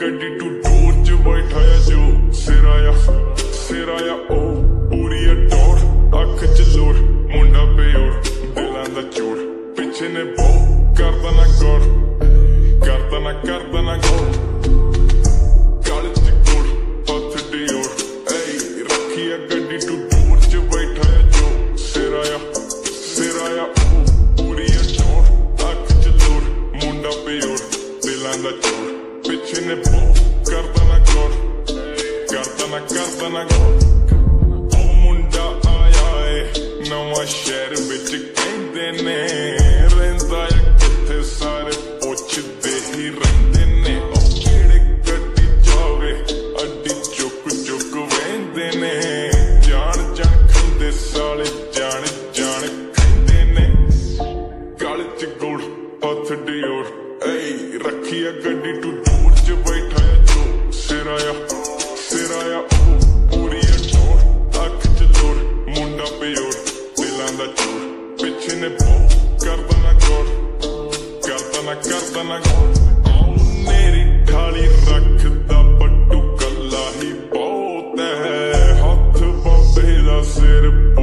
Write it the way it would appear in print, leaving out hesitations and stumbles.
गड्डी to door च बैठाया जो सिराया सिराया ओ पूरी टोर अख च लोड़ मुंडा बेओड़ दिलां दा चोड़ पिछे ने बो करदा ना गौर करदा ना गौर गल च गोड़ हथ डिओड़ रखी है गड्डी टू डोर च बैठाया जो सिराया सिराया ओ पूरी टोर अख च लोड़ मुंडा बेओड़ दिलां दा चोड़ पिछे ने बो करदा ना गौर करदा ना गौर ओ मुंडा आया है नवां शहर विच कहंदे ने रहिंदा है किथे सारे पुछदे ही रहिंदे ने ओ किहड़े गड्डी जावे अड्डी चुक चुक वेंदे ने जान जान खंदे साले जान जान कहंदे ने गल च गुड़ हथ डिओड़ रखी है गड्डी टू डोर च बैठाया जो सिराया सिराया ओ पूरी टोर अख च लोड़ मुंडा बेओड़ दिलां दा चोड़ पिछे ने बो करदा ना गौर करदा ना गौर मेरी ढाली रखदा पट्टू कला ही बहुत है हाथ बाबे दा सिर